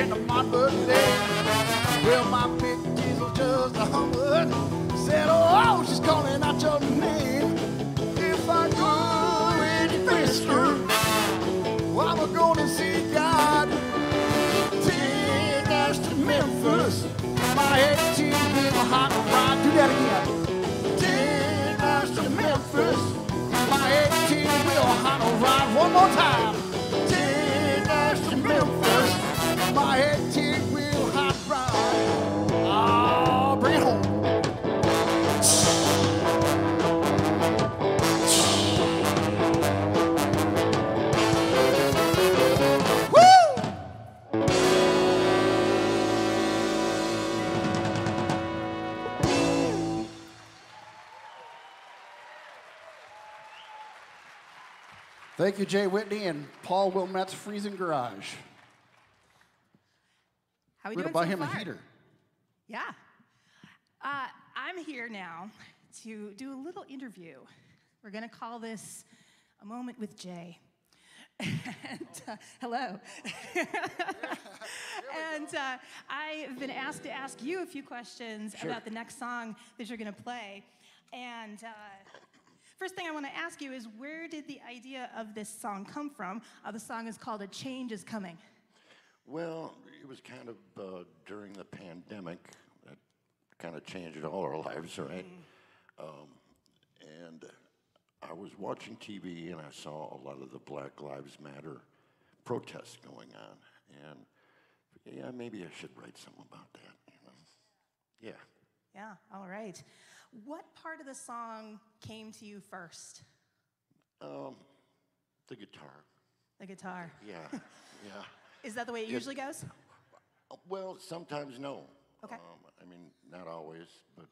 into my birthday. Well, my big diesel just hummed. Said, oh, she's calling out your name. If I go any faster, well, I'm gonna see God. 10 dash to Memphis. My 18-wheel hot rod. Do that again. 10 dash to Memphis. My 18-wheel hot rod. One more time. 10 dash to Memphis. My 18-wheel hot rod. Oh, bring it home. Thank you, Jay Whitney and Paul Wilmette's Freezing Garage. How we We're doing gonna buy so him far? a heater. Yeah. I'm here now to do a little interview. We're going to call this A Moment with Jay. And, hello. And I've been asked to ask you a few questions about the next song that you're going to play. And first thing I want to ask you is, where did the idea of this song come from? The song is called A Change Is Coming. Well, it was kind of during the pandemic that kind of changed all our lives, right? And I was watching TV and I saw a lot of the Black Lives Matter protests going on. And yeah, maybe I should write something about that, you know? Yeah. Yeah, all right. What part of the song came to you first? The guitar. The guitar. Yeah, yeah. Is that the way it usually goes? Well, sometimes no. Okay. I mean, not always, but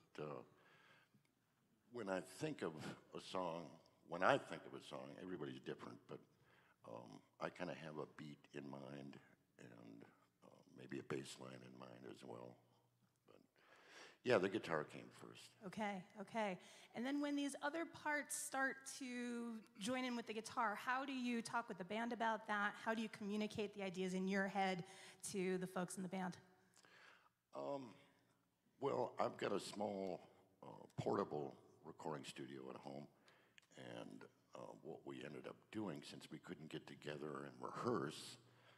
when I think of a song, everybody's different, but I kind of have a beat in mind and maybe a bass line in mind as well. But yeah, the guitar came first. Okay, okay. And then when these other parts start to join in with the guitar, how do you talk with the band about that? How do you communicate the ideas in your head to the folks in the band? Well, I've got a small portable recording studio at home, and what we ended up doing, since we couldn't get together and rehearse,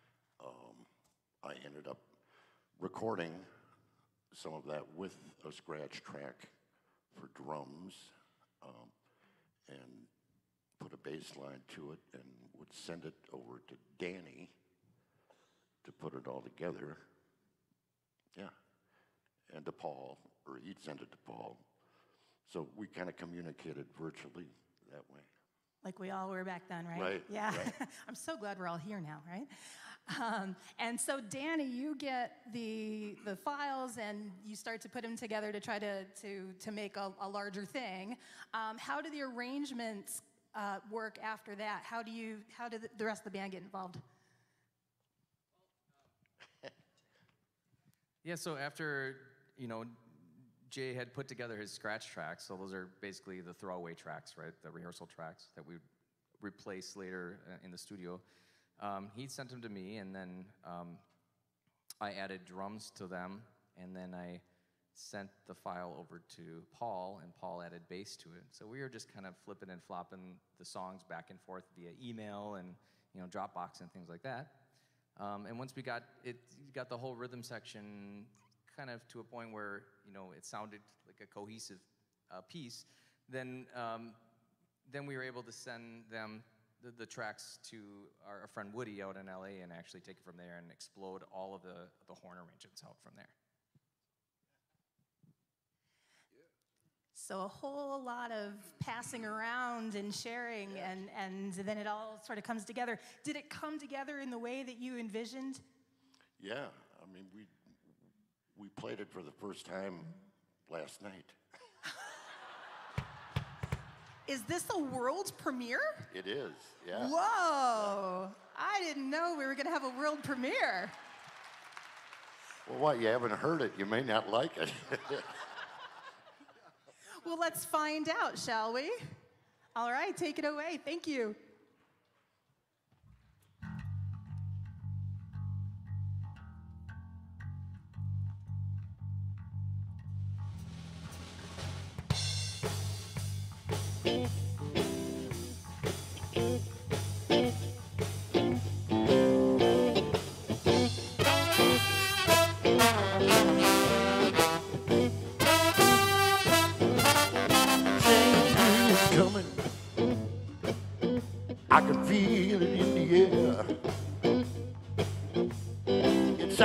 I ended up recording some of that with a scratch track for drums, and put a bass line to it, and would send it over to Danny to put it all together. Yeah. And to Paul, or he'd send it to Paul. So we kind of communicated virtually that way. Like we all were back then, right? Right. Yeah. Right. I'm so glad we're all here now, right? And so, Danny, you get the files and you start to put them together to try to make a larger thing. How do the arrangements work after that? How did the rest of the band get involved? Yeah, so after, Jay had put together his scratch tracks, so those are basically the throwaway tracks, right? The rehearsal tracks that we replace later in the studio. He sent them to me, and then I added drums to them, and then I sent the file over to Paul, and Paul added bass to it. So we were just kind of flipping and flopping the songs back and forth via email and Dropbox and things like that. And once we got the whole rhythm section kind of to a point where it sounded like a cohesive piece, then we were able to send them the tracks to our friend Woody out in LA and actually take it from there and explode all of the horn arrangements out from there. So a whole lot of passing around and sharing, and then it all sort of comes together. Did it come together in the way that you envisioned? Yeah, I mean, we played it for the first time last night. Is this a world premiere? It is, yeah. Whoa! I didn't know we were going to have a world premiere. Well, what, you haven't heard it, you may not like it. Well, let's find out, shall we? All right, take it away. Thank you.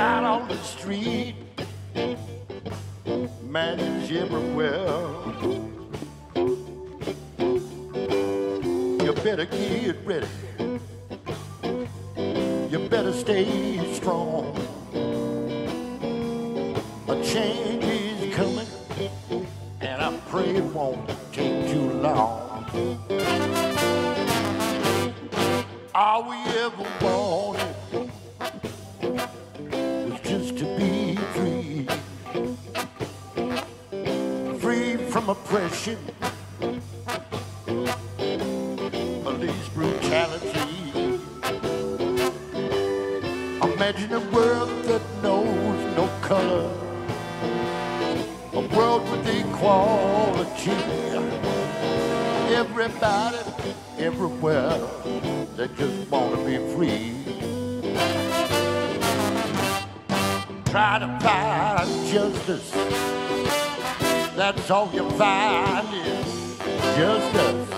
out on the street, man is everywhere. You better get ready. You better stay strong. A change is coming, and I pray it won't take too long. All we ever wanted was just to be free. Free from oppression, police brutality. Imagine a world that knows no color, a world with equality. Everybody, everywhere, they just want to be free. Try to find justice, that's all you find is justice.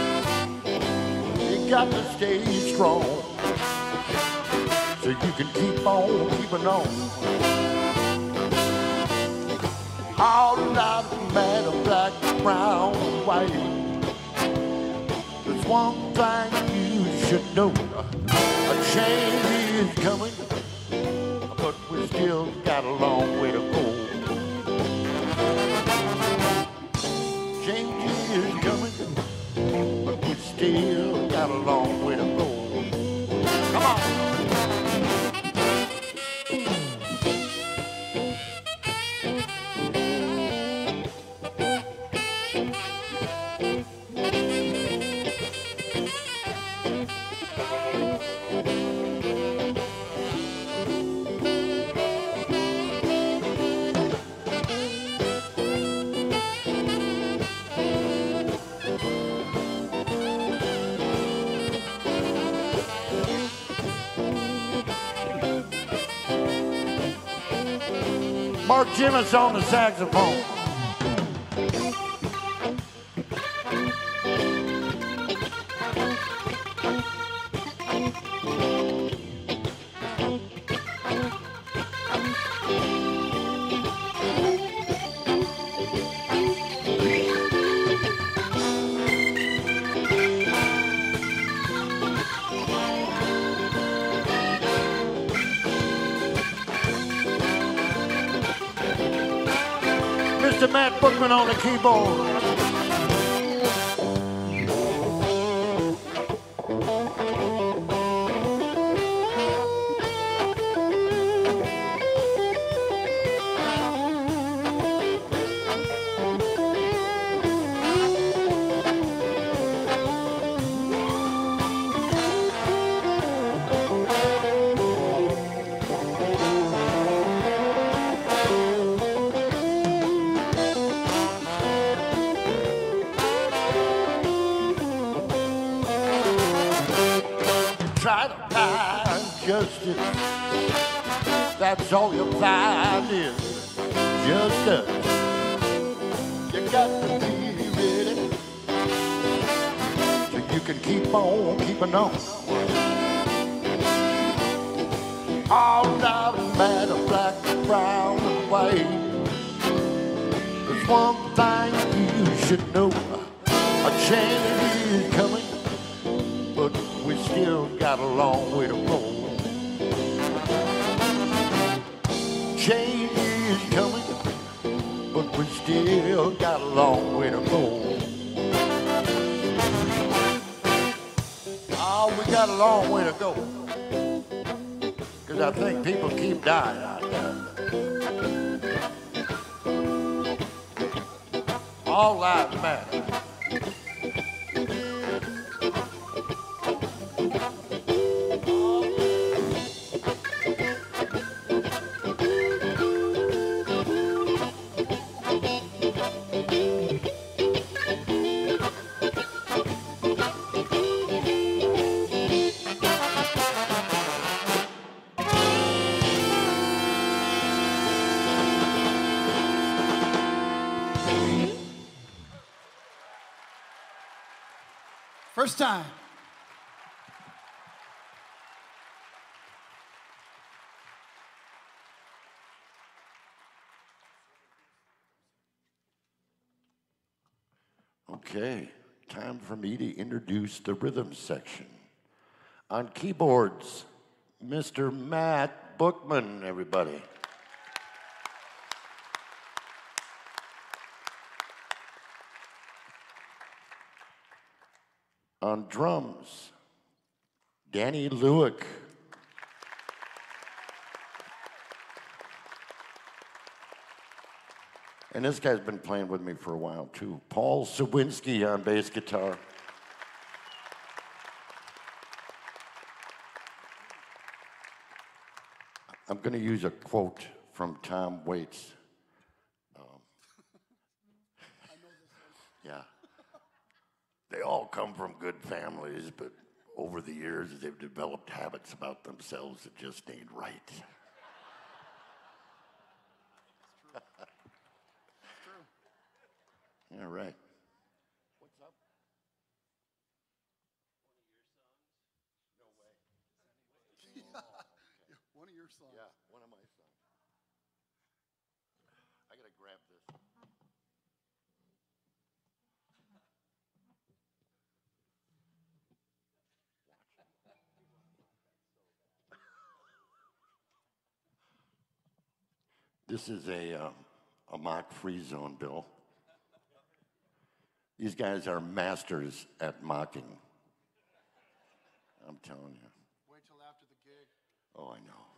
You got to stay strong, so you can keep on keeping on. All lives matter, black, brown, white. There's one thing you should know, a change is coming, but we still got a long way to go. Change is coming, but we still got a long way to go. Come on. Mark Jimmins on the saxophone. Mr. Matt Bookman on the keyboard. Try to find justice, that's all you find is justice. You got to be ready, so you can keep on keeping on. All lives matter, black, brown, and white. There's one thing you should know, a change is coming, but we still got a long way to go. Change is coming, but we still got a long way to go. Oh, we got a long way to go, because I think people keep dying out there. All lives matter. First time. Okay, time for me to introduce the rhythm section. On keyboards, Mr. Matt Bookman, everybody. On drums, Danny Lewick. And this guy's been playing with me for a while too. Paul Sawinski on bass guitar. I'm going to use a quote from Tom Waits. Yeah. They all come from good families, but over the years they've developed habits about themselves that just ain't right. All right. What's up? One of your songs. Yeah, one of my songs. I gotta grab this. This is a mock free zone, Bill. These guys are masters at mocking. I'm telling you. Wait till after the gig. Oh, I know.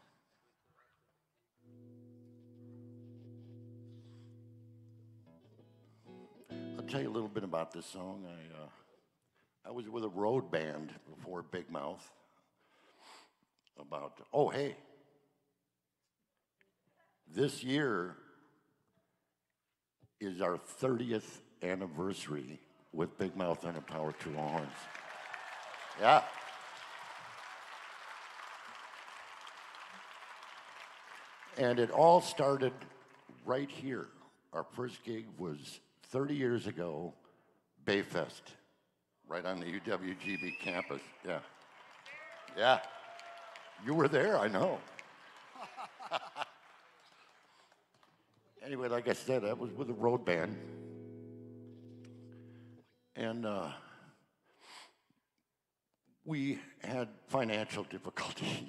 I'll tell you a little bit about this song. I was with a road band before Big Mouth. Oh, hey. This year is our 30th anniversary with Big Mouth and the Power Two Horns. Yeah. And it all started right here. Our first gig was 30 years ago, Bayfest, right on the UWGB campus. Yeah. Yeah. You were there, I know. Anyway, like I said, I was with a road band. And we had financial difficulties.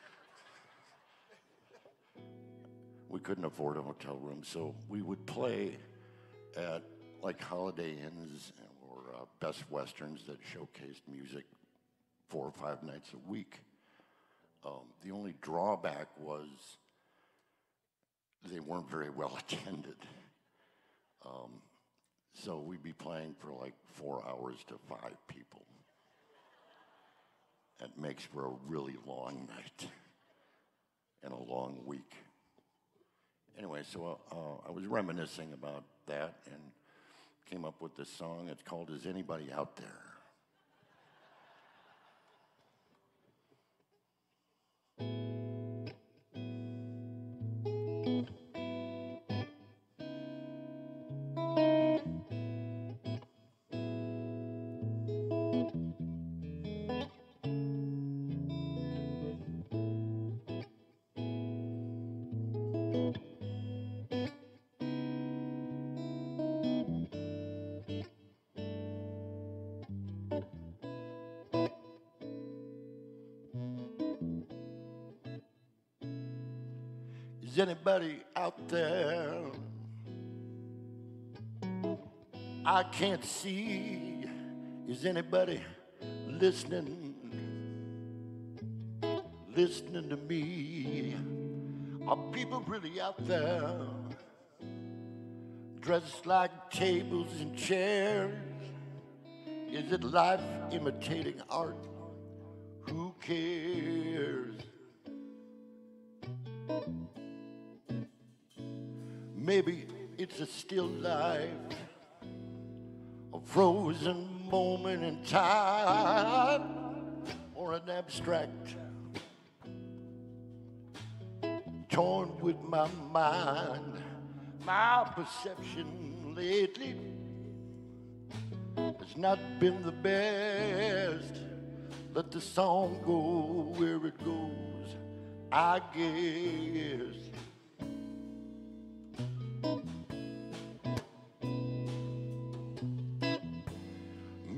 We couldn't afford a hotel room, so we would play at like Holiday Inns or Best Westerns that showcased music 4 or 5 nights a week. The only drawback was they weren't very well attended. So we'd be playing for like 4 hours to 5 people. That makes for a really long night and a long week. Anyway, so I was reminiscing about that and came up with this song. It's called Is Anybody Out There? Is anybody out there? I can't see. Is anybody listening? Listening to me? Are people really out there? Dressed like tables and chairs? Is it life imitating art? Who cares? Maybe it's a still life, a frozen moment in time, or an abstract, torn with my mind. My perception lately has not been the best. Let the song go where it goes, I guess.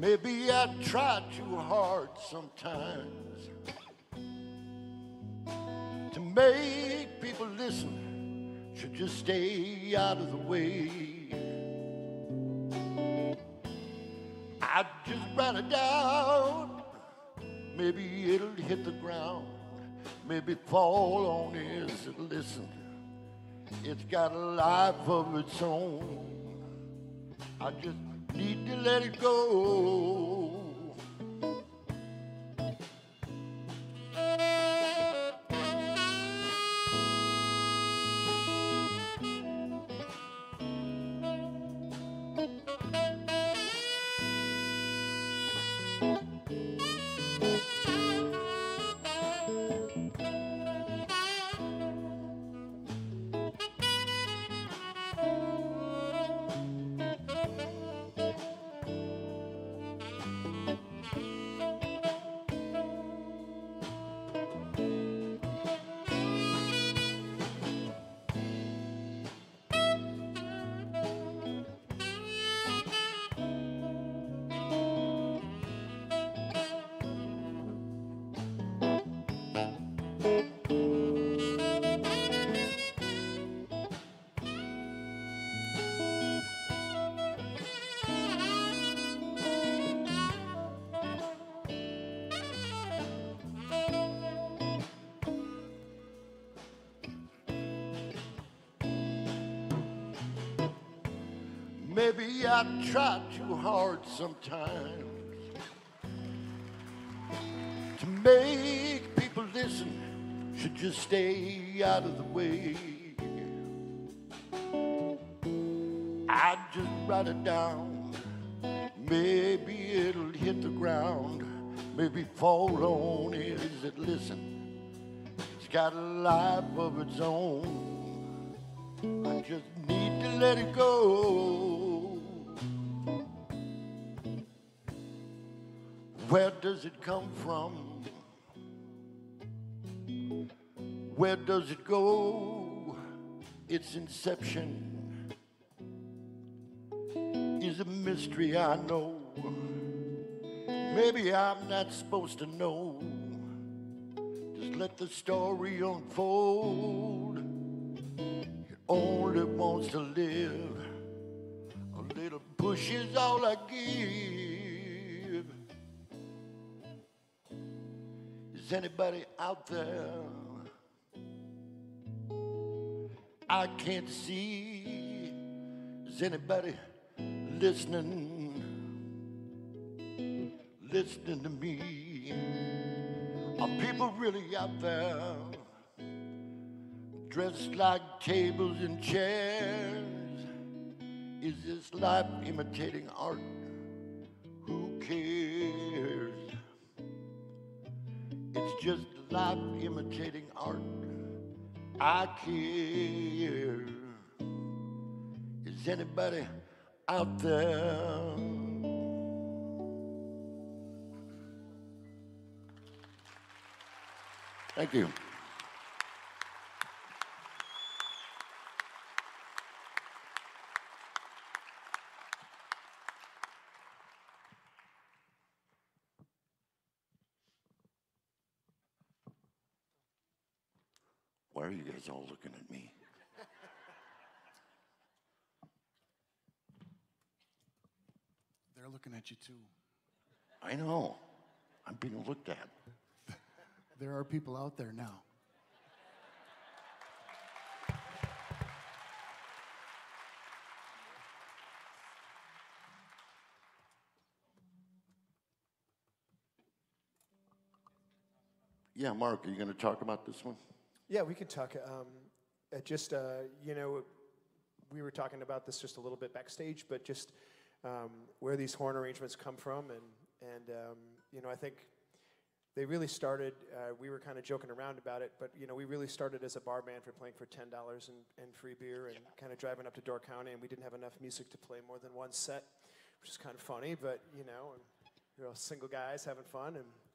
Maybe I try too hard sometimes to make people listen, should just stay out of the way. I just write it down, maybe it'll hit the ground, maybe fall on ears that listen. It's got a life of its own. I just need to let it go. Maybe I try too hard sometimes to make people listen, should just stay out of the way. I just write it down, maybe it'll hit the ground, maybe fall on ears that listen. It's got a life of its own. I just need to let it go. Where does it come from? Where does it go? Its inception is a mystery I know. Maybe I'm not supposed to know. Just let the story unfold. It only wants to live. A little push is all I give. Is anybody out there? I can't see. Is anybody listening? Listening to me? Are people really out there? Dressed like tables and chairs? Is this life imitating art? Who cares? It's just life imitating art. I care. Is anybody out there? Thank you. Why are you guys all looking at me? They're looking at you too. I know. I'm being looked at. There are people out there now. Yeah, Mark, are you going to talk about this one? Yeah, we could talk. You know, we were talking about this just a little bit backstage, but just where these horn arrangements come from, and you know, I think they really started. We were kind of joking around about it, but you know, we really started as a bar band for playing for $10 and free beer, and kind of driving up to Door County, and we didn't have enough music to play more than one set, which is kind of funny, but you know, you're all single guys having fun,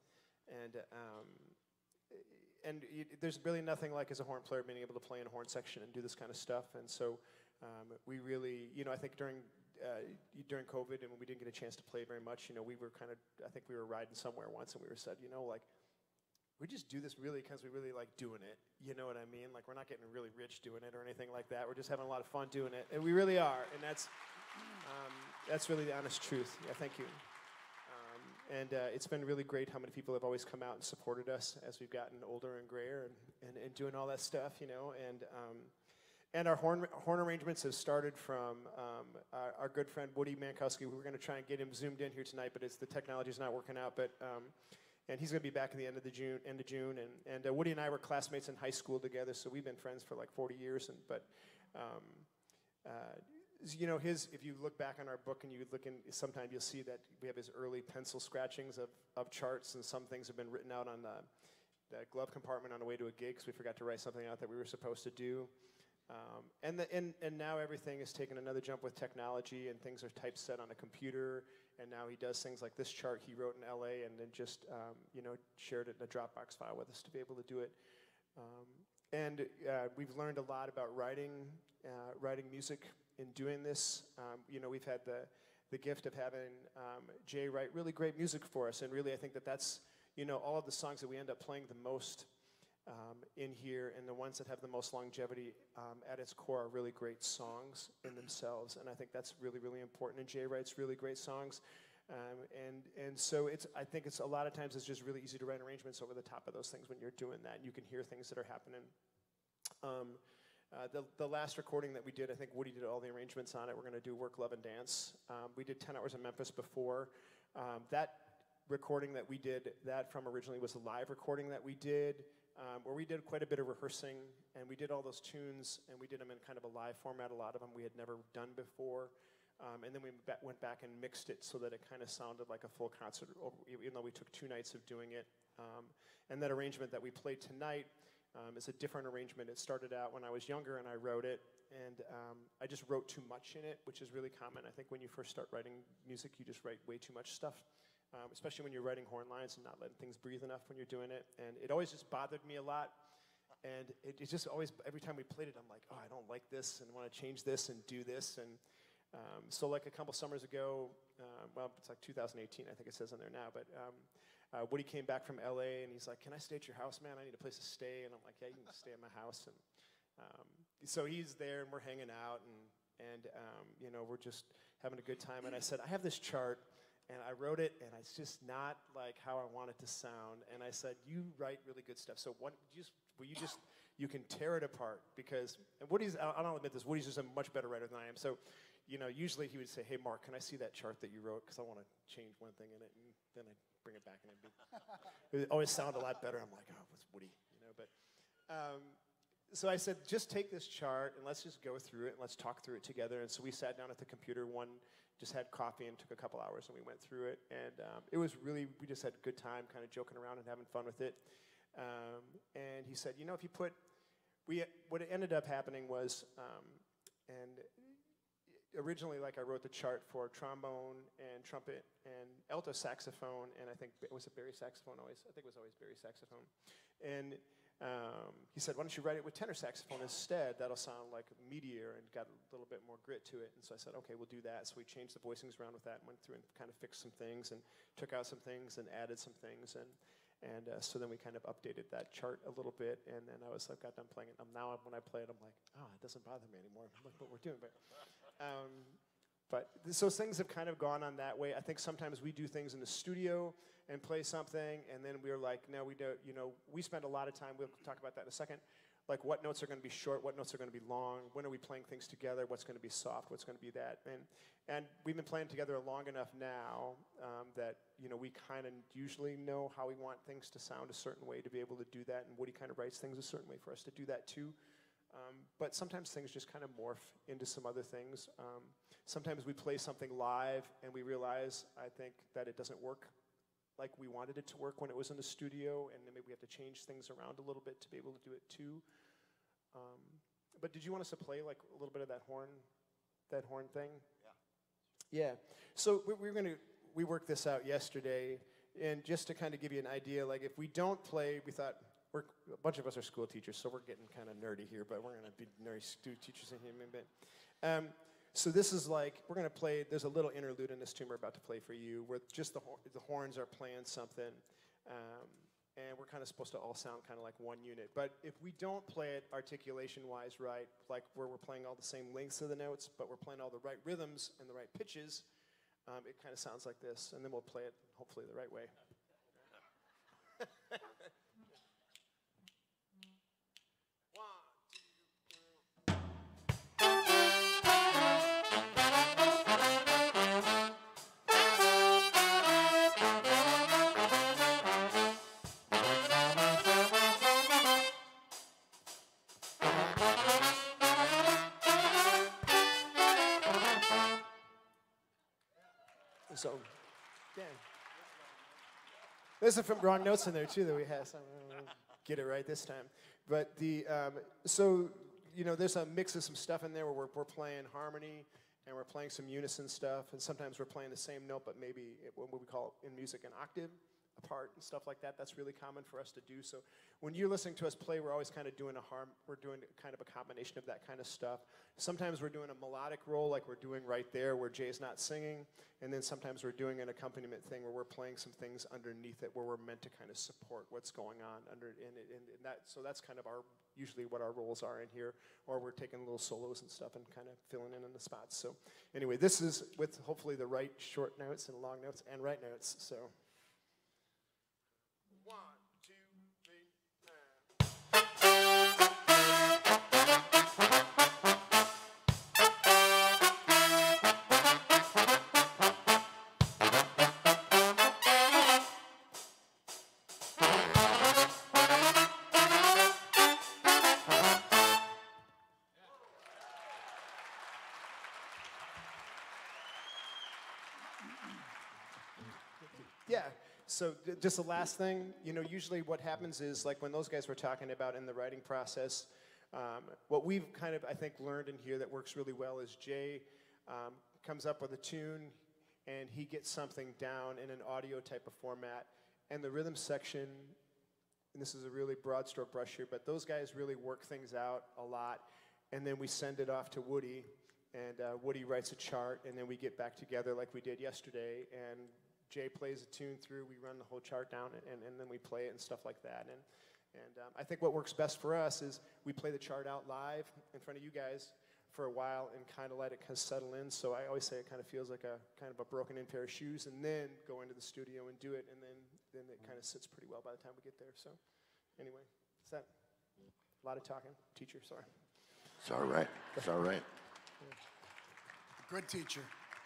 and there's really nothing like, as a horn player, being able to play in a horn section and do this kind of stuff. And so we really, you know, I think during during COVID, and when we didn't get a chance to play very much, we were I think we were riding somewhere once, and we were said, like, we just do this really because we really like doing it. You know what I mean? Like, we're not getting really rich doing it or anything like that. We're just having a lot of fun doing it, and we really are, and that's really the honest truth. Yeah, thank you. And it's been really great how many people have always come out and supported us as we've gotten older and grayer and doing all that stuff, and our horn arrangements have started from our good friend Woody Mankowski. We were going to try and get him zoomed in here tonight, but the technology's not working out. But and he's going to be back at the end of June. And Woody and I were classmates in high school together, so we've been friends for like 40 years. If you look back on our book and you look in, sometime you'll see that we have his early pencil scratchings of charts, and some things have been written out on the glove compartment on the way to a gig because we forgot to write something out that we were supposed to do. And now everything is taking another jump with technology, and things are typeset on a computer, and now he does things like this chart he wrote in LA and then just shared it in a Dropbox file with us to be able to do it. We've learned a lot about writing music in doing this. We've had the gift of having Jay write really great music for us, and really I think that's all of the songs that we end up playing the most in here, and the ones that have the most longevity at its core are really great songs in themselves, and I think that's really, really important. And Jay writes really great songs, and so I think it's a lot of times it's just really easy to write arrangements over the top of those things when you're doing that, and you can hear things that are happening. The last recording that we did, I think Woody did all the arrangements on it. We're going to do Work, Love, and Dance. We did 10 Hours in Memphis before. That recording that we did that from originally was a live recording that we did, where we did quite a bit of rehearsing, and we did all those tunes, and we did them in kind of a live format. A lot of them we had never done before. And then we went back and mixed it so that it kind of sounded like a full concert, even though we took 2 nights of doing it. And that arrangement that we played tonight is a different arrangement. It started out when I was younger and I wrote it, and I just wrote too much in it, which is really common. I think when you first start writing music, you just write way too much stuff, especially when you're writing horn lines and not letting things breathe enough when you're doing it. And it always just bothered me a lot. And it just always, every time we played it, I'm like, oh, I don't like this and want to change this and do this. And so like a couple summers ago, well, it's like 2018, I think it says on there now, but Woody came back from LA and he's like, can I stay at your house, man? I need a place to stay. And I'm like, yeah, you can stay at my house. And so he's there and we're hanging out and we're just having a good time. And I said, I have this chart and I wrote it and it's just not like how I want it to sound. And I said, you write really good stuff. So you can tear it apart because, and I'll admit this, Woody's just a much better writer than I am. So, usually he would say, hey, Mark, can I see that chart that you wrote? Because I want to change one thing in it. And then I'd bring it back and it always sounded a lot better. I'm like, oh, what's Woody? So I said, just take this chart and let's just go through it and let's talk through it together. And so we sat down at the computer, just had coffee and took a couple hours and we went through it. And it was really, we just had a good time kind of joking around and having fun with it. And he said, if you put, what ended up happening was, and originally, like I wrote the chart for trombone and trumpet and alto saxophone, and I think it was a Barry saxophone always. I think it was always Barry saxophone. And he said, why don't you write it with tenor saxophone instead? That'll sound like meatier and got a little bit more grit to it. And so I said, okay, we'll do that. So we changed the voicings around with that and went through and kind of fixed some things and took out some things and added some things. And so then we kind of updated that chart a little bit, and then I got done playing it. Now when I play it, I'm like, oh, it doesn't bother me anymore. Look what we're doing. But so things have kind of gone on that way. I think sometimes we do things in the studio and play something, and then we're like, no, we don't. We spend a lot of time. We'll talk about that in a second. Like what notes are going to be short, what notes are going to be long, when are we playing things together, what's going to be soft, what's going to be that. And we've been playing together long enough now that we kind of usually know how we want things to sound a certain way to be able to do that, and Woody kind of writes things a certain way for us to do that too. But sometimes things just kind of morph into some other things. Sometimes we play something live and we realize, I think, that it doesn't work like we wanted it to work when it was in the studio, and then maybe we have to change things around a little bit to be able to do it too. But did you want us to play like a little bit of that horn thing? Yeah. So we worked this out yesterday, and just to kind of give you an idea, like if we don't play, we thought, a bunch of us are school teachers, so we're getting kind of nerdy here, but we're going to be nerdy teachers in here in a bit. So this is like, we're going to play, there's a little interlude in this tune we're about to play for you, where just the horns are playing something, and we're kind of supposed to all sound kind of like one unit. But if we don't play it articulation-wise right, like where we're playing all the same lengths of the notes, but we're playing all the right rhythms and the right pitches, it kind of sounds like this, and then we'll play it, hopefully, the right way. So, again, there's some wrong notes in there too that we have. So get it right this time. But the so you know, there's a mix of some stuff in there where we're playing harmony and we're playing some unison stuff, and sometimes we're playing the same note, but maybe what we call in music an octave apart and stuff like that. That's really common for us to do. So when you're listening to us play, we're always kind of doing we're doing kind of a combination of that kind of stuff. Sometimes we're doing a melodic roll like we're doing right there where Jay's not singing, and then sometimes we're doing an accompaniment thing where we're playing some things underneath it where we're meant to kind of support what's going on in that. So that's kind of usually what our roles are in here, or we're taking little solos and stuff and kind of filling in the spots. So anyway, this is with hopefully the right short notes and long notes and right notes. So. 1, 2, 3, Yeah. So just the last thing, you know, usually what happens is like when those guys were talking about in the writing process, what we've kind of, I think, learned in here that works really well is Jay comes up with a tune and he gets something down in an audio type of format, and the rhythm section, and this is a really broad stroke brush here, but those guys really work things out a lot, and then we send it off to Woody, and Woody writes a chart, and then we get back together like we did yesterday, and Jay plays a tune through, we run the whole chart down, and then we play it and stuff like that. And I think what works best for us is we play the chart out live in front of you guys for a while and kind of let it kind of settle in. So I always say it kind of feels like a kind of a broken in pair of shoes, and then go into the studio and do it, and then it kind of sits pretty well by the time we get there. So anyway, is that a lot of talking? Teacher, sorry. It's all right. It's all right. Good teacher.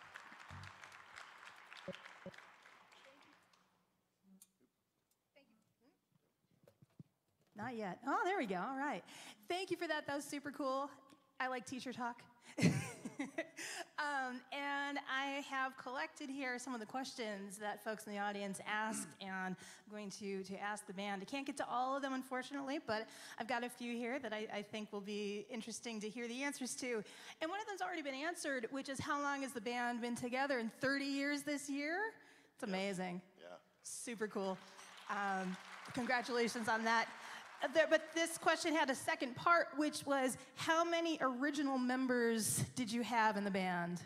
Not yet. Oh, there we go. All right. Thank you for that. That was super cool. I like teacher talk. And I have collected here some of the questions that folks in the audience asked, and I'm going to ask the band. I can't get to all of them, unfortunately, but I've got a few here that I think will be interesting to hear the answers to. And one of them's already been answered, which is how long has the band been together? In 30 years this year? It's amazing. Yeah. Super cool. Congratulations on that. But this question had a second part, which was, how many original members did you have in the band?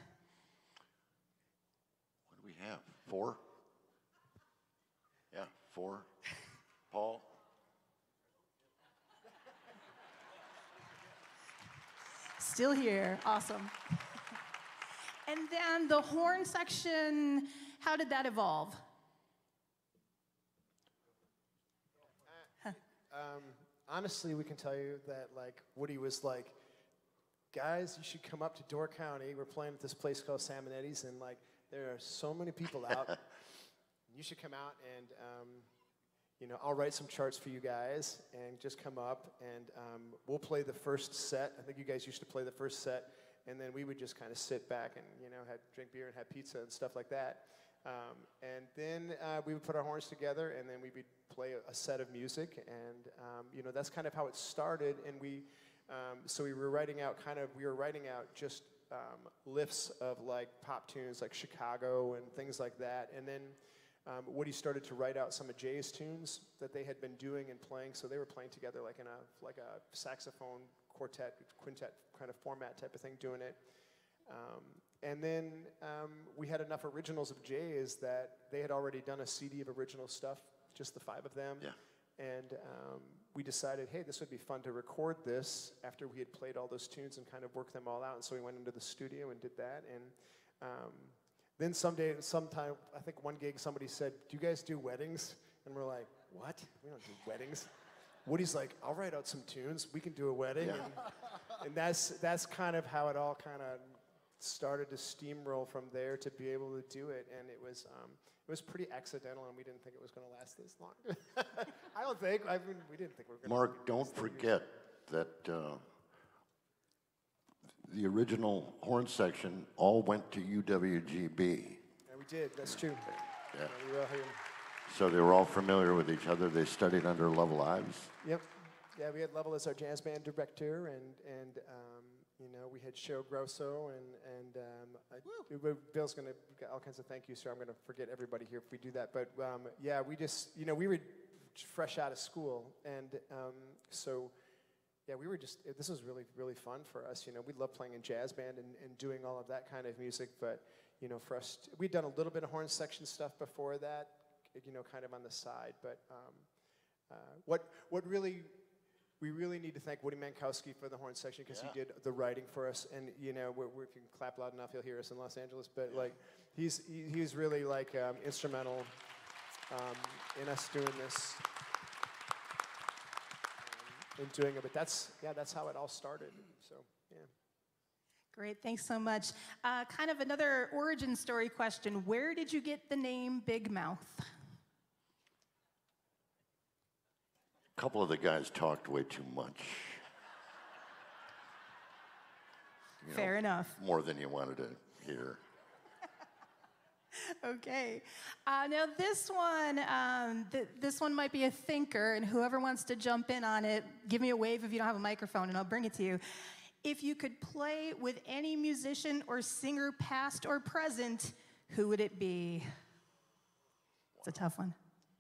What do we have? 4? Yeah, 4. Paul? Still here. Awesome. And then the horn section, how did that evolve? Honestly, we can tell you that like Woody was like, guys, you should come up to Door County. We're playing at this place called Salmonetti's, and like there are so many people out. You should come out, and you know, I'll write some charts for you guys, and just come up, and we'll play the first set. I think you guys used to play the first set, and then we would just kind of sit back and, you know, drink beer and have pizza and stuff like that. And then we would put our horns together, and then we would play a set of music, and you know, that's kind of how it started. And so we were writing out just lifts of like pop tunes, like Chicago and things like that. And then Woody started to write out some of Jay's tunes that they had been doing and playing. So they were playing together like in a saxophone quartet, quintet kind of format type of thing, doing it. And then we had enough originals of Jay's that they had already done a CD of original stuff, just the 5 of them. Yeah. And we decided, hey, this would be fun to record this after we had played all those tunes and kind of worked them all out. And so we went into the studio and did that. And then sometime, I think one gig, somebody said, do you guys do weddings? And we're like, what? We don't do weddings. Woody's like, I'll write out some tunes. We can do a wedding. Yeah. And that's kind of how it all kind of started to steamroll from there to be able to do it. And it was pretty accidental, and we didn't think it was going to last this long. I don't think. I mean, we didn't think we were going to. Mark, don't forget that the original horn section all went to UWGB. Yeah, we did. That's true. Yeah. We were all here. So they were all familiar with each other. They studied under Lovell Ives. Yep. Yeah, we had Lovell as our jazz band director, and you know, we had Show Grosso, and Bill's going to get all kinds of thank yous, so I'm going to forget everybody here if we do that. But yeah, we just, you know, we were fresh out of school, and so yeah, we were just, this was really, really fun for us. You know, we love playing in jazz band and doing all of that kind of music, but, you know, for us, we'd done a little bit of horn section stuff before that, you know, kind of on the side, but what really, we really need to thank Woody Mankowski for the horn section, because he did the writing for us, and, you know, we can clap loud enough, you'll hear us in Los Angeles, but, like, he's really, like, instrumental in us doing this. In doing it, but that's how it all started. So yeah. Great, thanks so much. Kind of another origin story question. Where did you get the name Big Mouth? A couple of the guys talked way too much. You Fair know, enough. More than you wanted to hear. Okay. Now this one might be a thinker, and whoever wants to jump in on it, give me a wave if you don't have a microphone, and I'll bring it to you. If you could play with any musician or singer, past or present, who would it be? It's a tough one.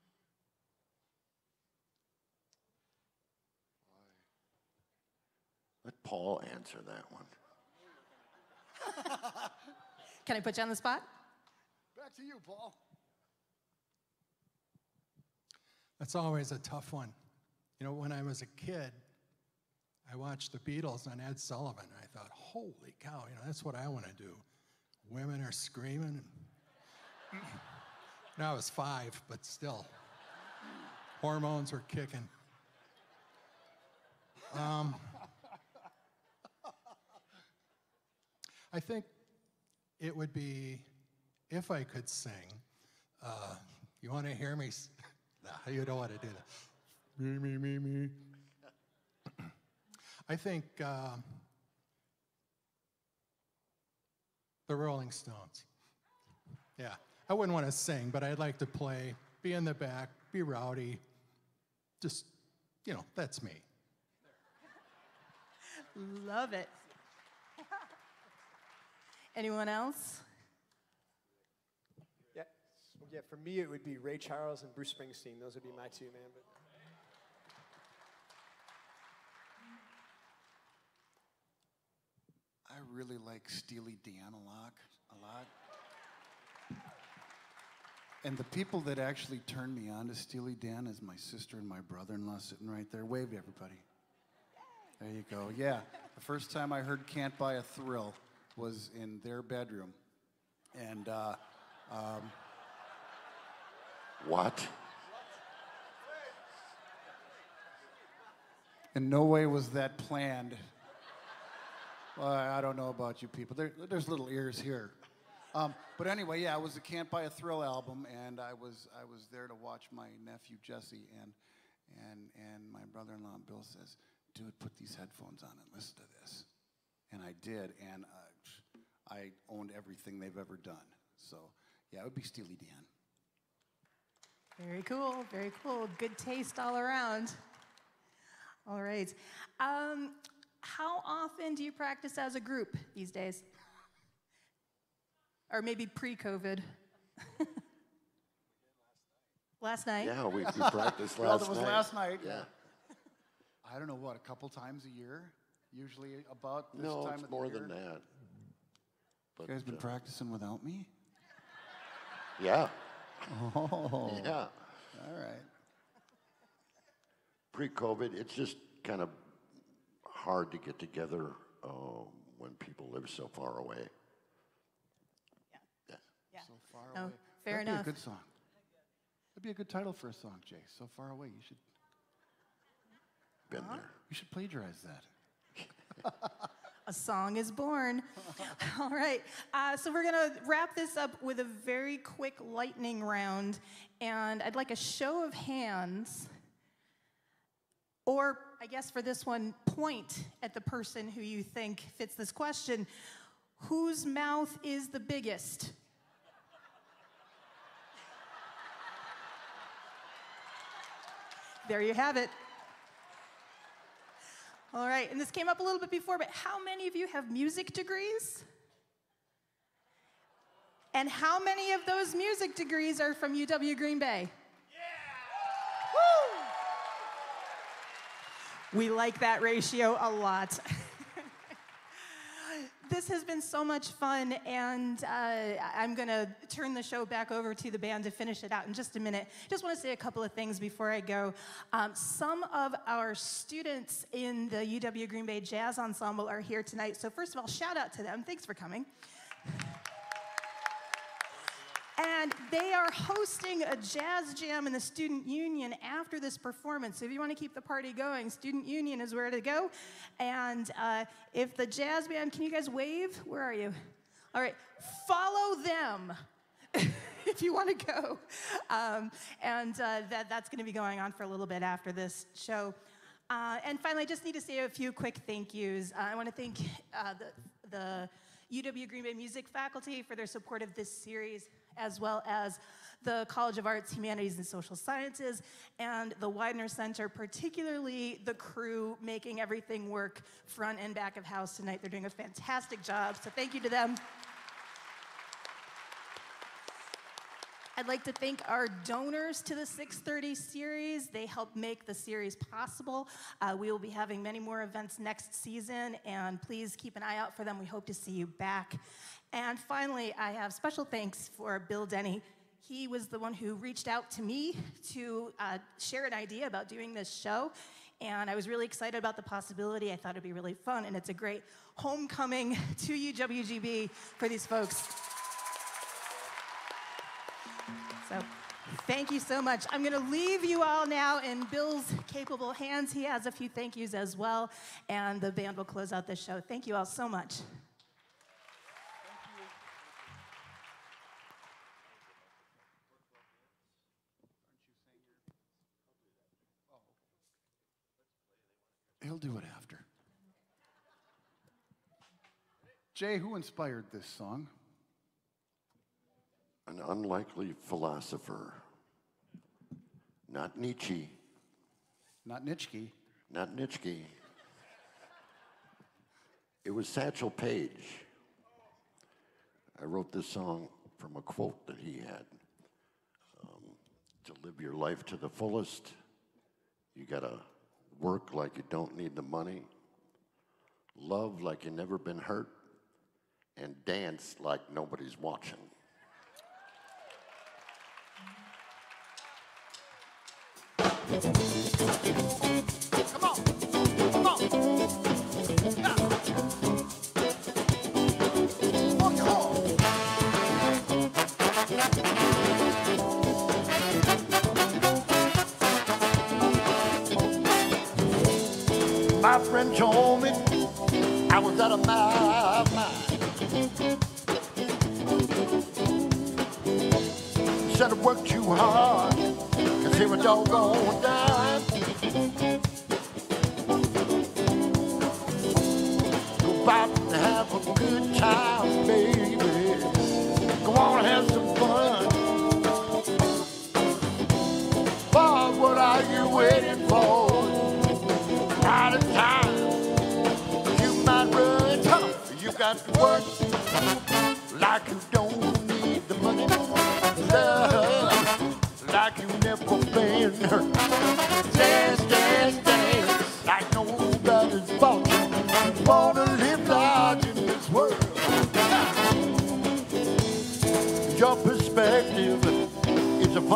Let Paul answer that one. Can I put you on the spot? Back to you, Paul. That's always a tough one. You know, when I was a kid, I watched the Beatles on Ed Sullivan, and I thought, holy cow, you know, that's what I want to do. Women are screaming. Now I was 5, but still. Hormones were kicking. I think it would be, if I could sing, you want to hear me? No, you don't want to do that. Me. I think the Rolling Stones. Yeah, I wouldn't want to sing, but I'd like to play, be in the back, be rowdy. Just, you know, that's me. Love it. Anyone else? Yeah, for me it would be Ray Charles and Bruce Springsteen. Those would be my two, man. But I really like Steely Dan a lot. And the people that actually turned me on to Steely Dan is my sister and my brother-in-law sitting right there. Wave to everybody. There you go. Yeah, the first time I heard Can't Buy a Thrill was in their bedroom. And What? in no way was that planned. Well, I don't know about you people. There's little ears here. But anyway, yeah, it was the Can't Buy a Thrill album, and I was there to watch my nephew Jesse, and my brother-in-law Bill says, "Dude, put these headphones on and listen to this." And I did, and I owned everything they've ever done. So yeah, it would be Steely Dan. Very cool, very cool. Good taste all around. All right. How often do you practice as a group these days? Or maybe pre-COVID? Last night? Yeah, we practiced Well, last it was night. last night. Yeah. I don't know, what, a couple times a year? Usually about this No, time it's of the more year? than that. But, You guys been practicing without me? Yeah. Oh. Yeah. All right. Pre-COVID, it's just kind of hard to get together when people live so far away. Yeah. Yeah. So far No, away. fair That'd enough. be a good song. That'd be a good title for a song, Jay. So far away. You should Been there. you should plagiarize that. A song is born. All right. So we're going to wrap this up with a very quick lightning round. And I'd like a show of hands. Or, I guess for this one, point at the person who you think fits this question. Whose mouth is the biggest? There you have it. All right, and this came up a little bit before, but how many of you have music degrees? And how many of those music degrees are from UW Green Bay? Yeah! Woo! We like that ratio a lot. This has been so much fun, and I'm going to turn the show back over to the band to finish it out in just a minute. Just want to say a couple of things before I go. Some of our students in the UW Green Bay Jazz Ensemble are here tonight, so first of all, shout out to them. Thanks for coming. And they are hosting a jazz jam in the Student Union after this performance. So if you want to keep the party going, Student Union is where to go. And if the jazz band, can you guys wave? Where are you? All right, follow them if you want to go. That's going to be going on for a little bit after this show. And finally, I just need to say a few quick thank yous. I want to thank the UW Green Bay music faculty for their support of this series, as well as the College of Arts, Humanities, and Social Sciences, and the Weidner Center, particularly the crew making everything work front and back of house tonight. They're doing a fantastic job, so thank you to them. I'd like to thank our donors to the 630 series. They help make the series possible. We will be having many more events next season, and please keep an eye out for them. We hope to see you back. And finally, I have special thanks for Bill Denny. He was the one who reached out to me to share an idea about doing this show, and I was really excited about the possibility. I thought it'd be really fun, and it's a great homecoming to UWGB for these folks. So thank you so much. I'm going to leave you all now in Bill's capable hands. He has a few thank yous as well, and the band will close out the show. Thank you all so much. He'll do it after. Jay, who inspired this song? An unlikely philosopher. Not Nietzsche. Not Nitschke. Not Nietzsche. It was Satchel Paige. I wrote this song from a quote that he had. To live your life to the fullest, you gotta work like you don't need the money, love like you've never been hurt, and dance like nobody's watching. Come on. Come on. Yeah. Walk your horse. My friend told me I was out of my mind. Said I worked too hard, cause he was doggone dime. Go out and have a good time, baby. Go on and have some fun. Boy, what are you waiting for? Out of time, you might run tough. You got to work like you don't need the money. Love like you never been hurt. Dance, dance, dance like nobody's bought you. Wanna live large in this world.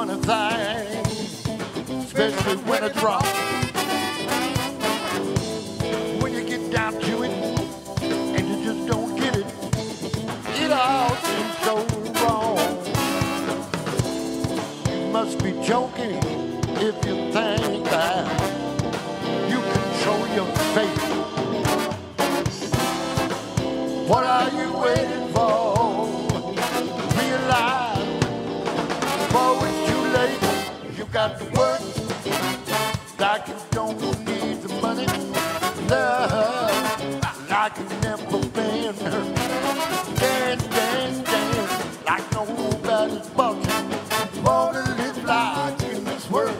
funny thing, especially when it's wrong. When you get down to it and you just don't get it, it all seems so wrong. You must be joking if you think that you control your fate. What are you waiting for? Realize before it's too late. You got to work like you don't need the money. Love like you never been hurt. Dance, dance, dance like nobody's watching. Wanna live life in this world.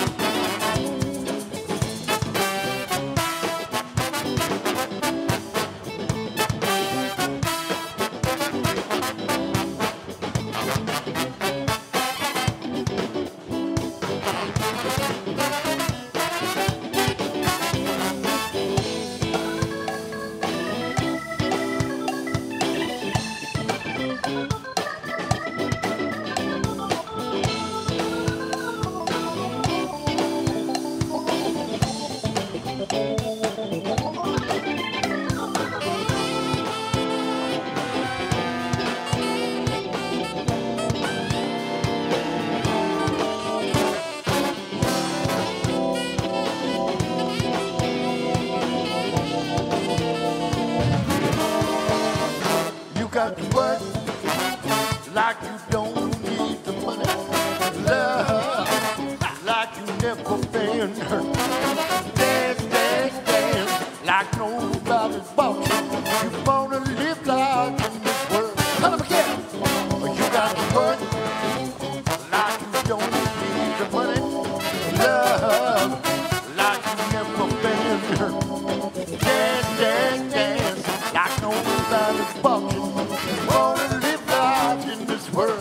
Got to work like you don't need the money. Love like you never been hurt. Dance, dance, dance like nobody's watching. You wanna live life in this world. Tell them again. You got to work like you don't need the money. Love like you never been hurt. Dance, dance, dance like nobody's watching. Wanna live life in this world.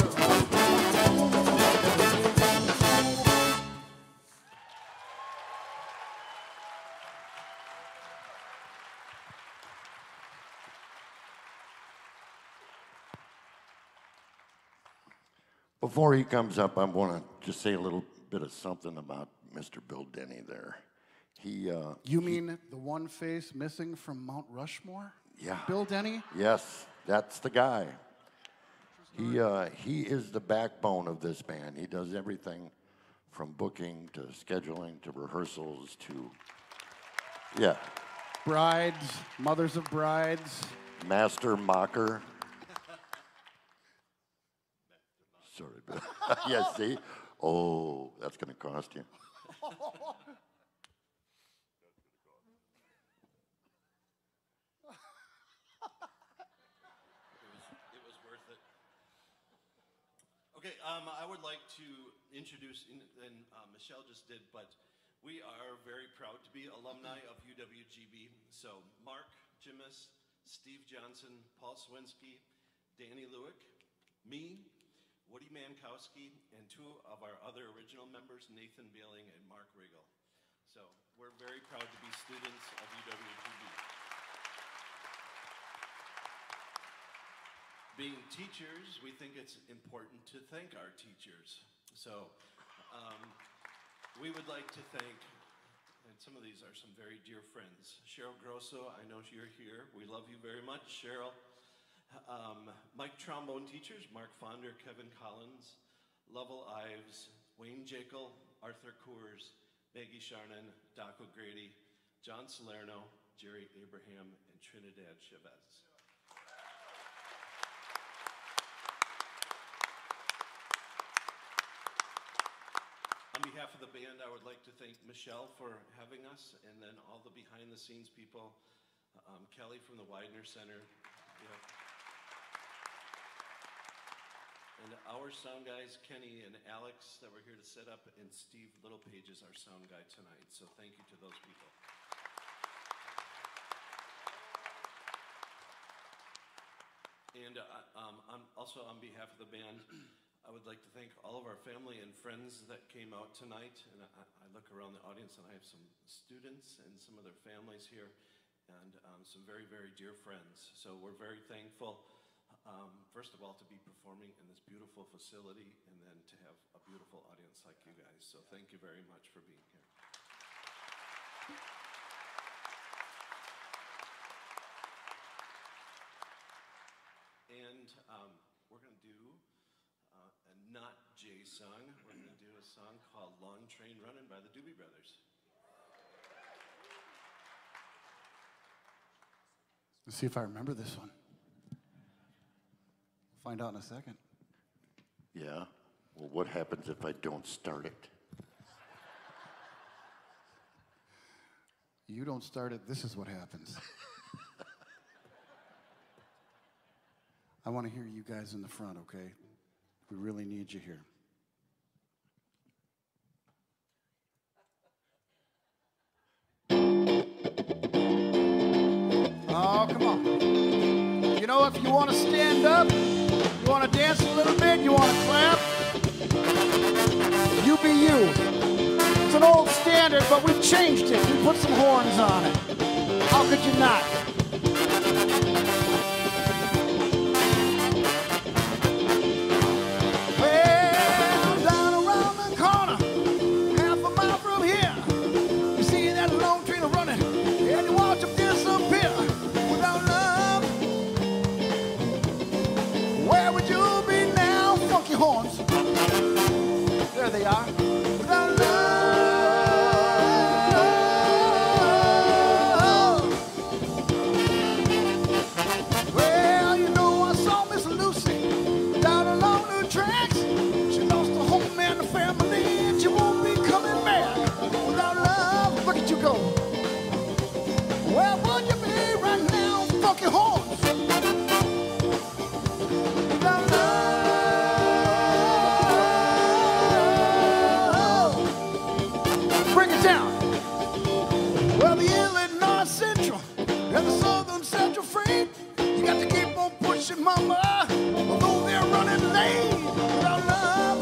Before he comes up, I want to just say a little bit of something about Mr. Bill Denny there. You mean the one face missing from Mount Rushmore? Yeah. Bill Denny? Yes, that's the guy. He is the backbone of this band. He does everything from booking to scheduling to rehearsals to, yeah. Brides, mothers of brides. Master mocker. Sorry, Bill. Yeah, see? Oh, that's going to cost you. Okay, I would like to introduce, and Michelle just did, but we are very proud to be alumni of UWGB. So Mark Jimis, Steve Johnson, Paul Swinski, Danny Lewick, me, Woody Mankowski, and two of our other original members, Nathan Beeling and Mark Riggle. So we're very proud to be students of UWGB. Being teachers, we think it's important to thank our teachers. So we would like to thank, and some of these are some very dear friends. Cheryl Grosso, I know you're here. We love you very much, Cheryl. Mike trombone teachers, Mark Fonder, Kevin Collins, Lovell Ives, Wayne Jekyll, Arthur Coors, Maggie Sharnan, Doc O'Grady, John Salerno, Jerry Abraham, and Trinidad Chavez. On behalf of the band, I would like to thank Michelle for having us, and then all the behind-the-scenes people, Kelly from the Weidner Center, and our sound guys, Kenny and Alex, that were here to set up, and Steve Littlepage is our sound guy tonight. So thank you to those people. And also on behalf of the band, I would like to thank all of our family and friends that came out tonight. And I look around the audience and I have some students and some of their families here, and some very, very dear friends. So we're very thankful. First of all, to be performing in this beautiful facility, and then to have a beautiful audience like you guys. So thank you very much for being here. And we're going to do a not Jay song. We're going to do a song called Long Train Running by the Doobie Brothers. Let's see if I remember this one. We'll find out in a second. Yeah? Well, what happens if I don't start it? You don't start it, this is what happens. I want to hear you guys in the front, okay? We really need you here. Oh, come on. You know, if you want to stand up, you want to dance a little bit, you want to clap, you be you. It's an old standard, but we've changed it. We put some horns on it. How could you not? Well, down around the corner, half a mile from here, you see that long train running, and you watch them disappear. Without love, where would you be now? Funky horns. There they are. Without love. Well, you know, I saw Miss Lucy down along the tracks. She lost her home and the family, and she won't be coming back. Without love, look at you go. Where would you be right now? Funky horns. Without love. Bring it down. Well, the Illinois Central and the Southern Central Freight, you got to keep on pushing, mama, although they're running late. Without love,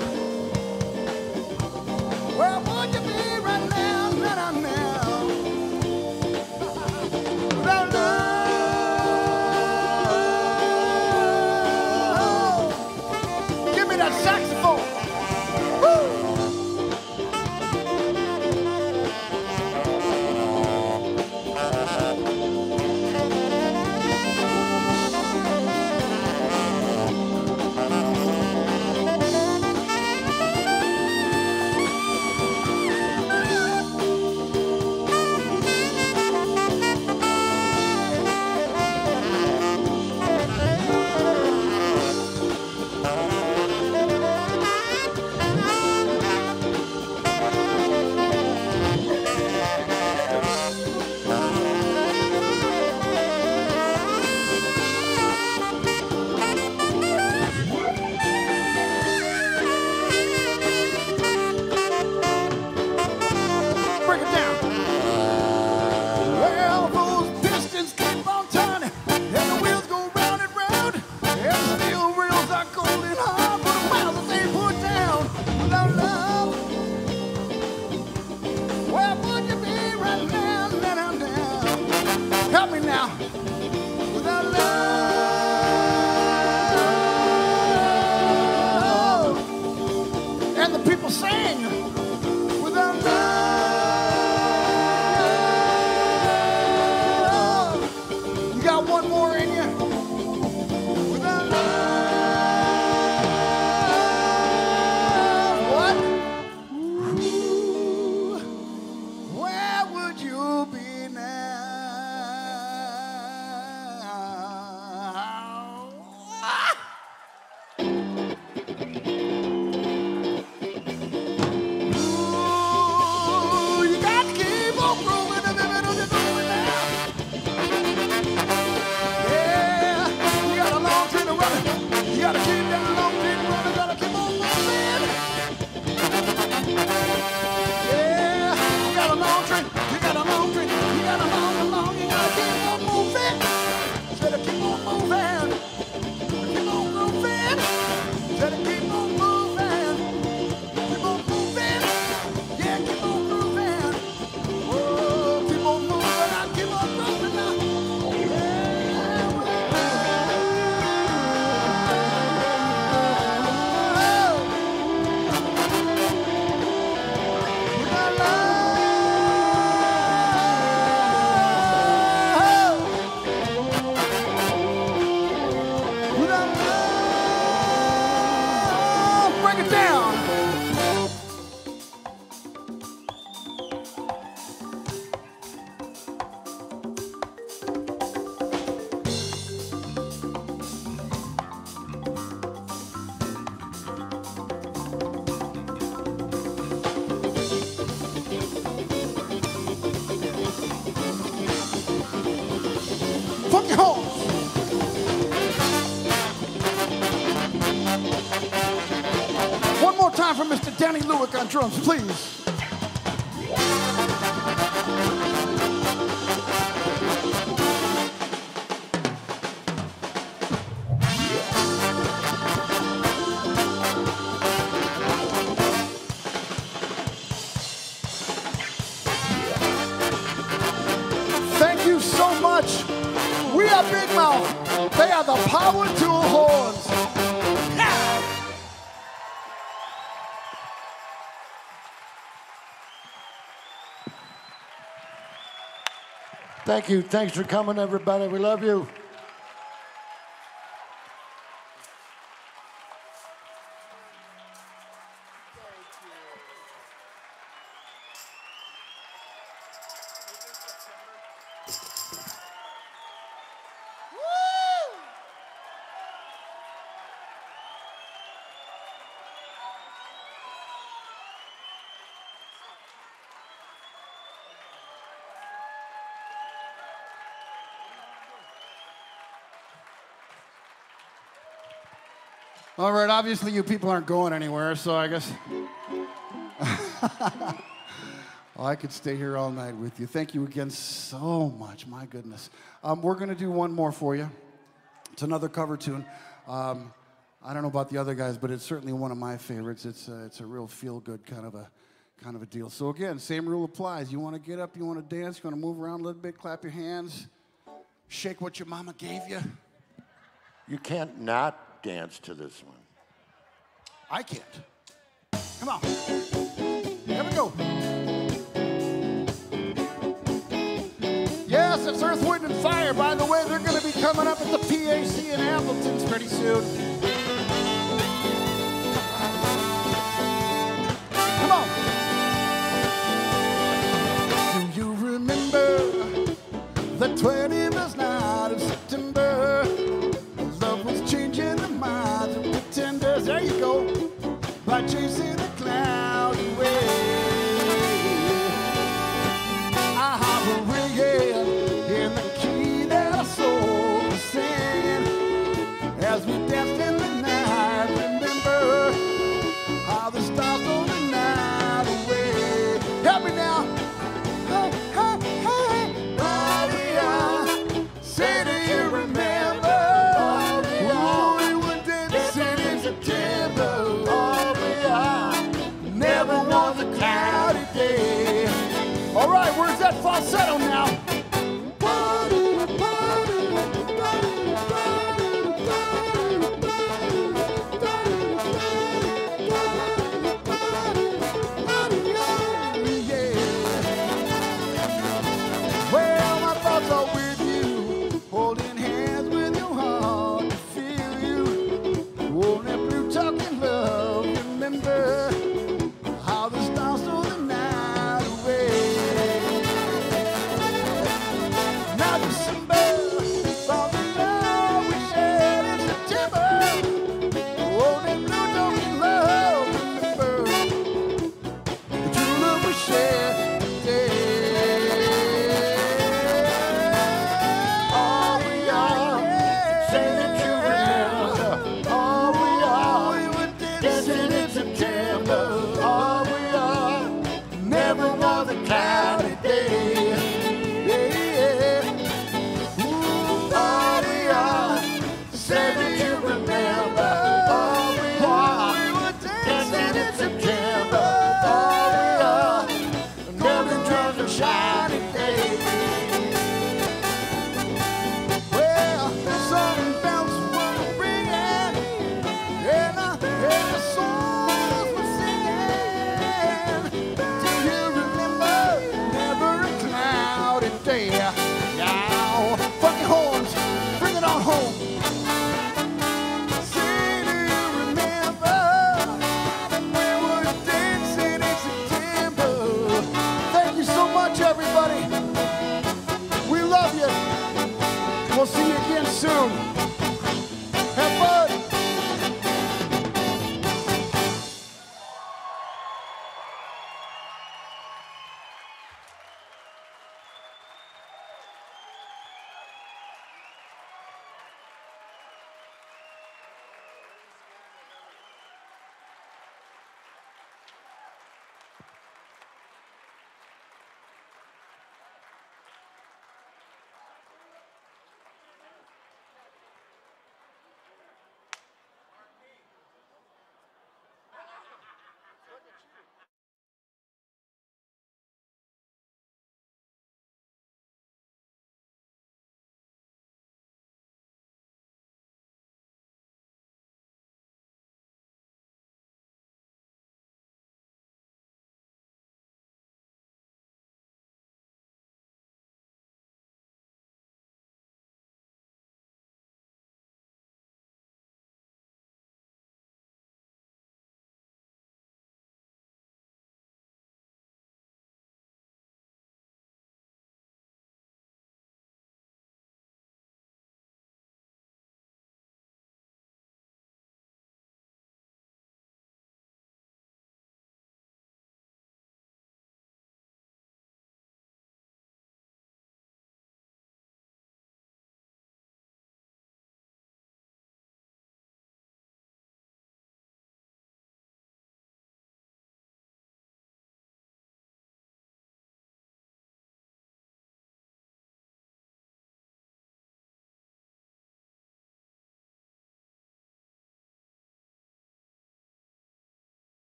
where would you be right now? Now, now. Without love, give me that saxophone. Woo! down. Funky horns. One more time for Mr. Danny Lewick on drums, please. Thank you so much. We are Big Mouth. They are the Power Tool Horns. Yeah. Thank you. Thanks for coming, everybody. We love you. All right, obviously you people aren't going anywhere, so I guess oh, I could stay here all night with you. Thank you again so much, my goodness. We're gonna do one more for you. It's another cover tune. I don't know about the other guys, but it's certainly one of my favorites. It's a real feel-good kind of a deal. So again, same rule applies. You wanna get up, you wanna dance, you wanna move around a little bit, clap your hands, shake what your mama gave you. You can't not dance to this one. I can't. Come on. Here we go. Yes, it's Earth, Wind, and Fire. By the way, they're going to be coming up at the PAC in Appleton's pretty soon. Come on. Do you remember the 21st night of September? Love was changing the minds of pretenders. There you go. By chasing the cloud away. I have a ringing in the key that our soul was singing as we danced in the night. Remember how the stars stole the night away. Help me now. Hey, hey, hey, Maria. again soon. Have fun.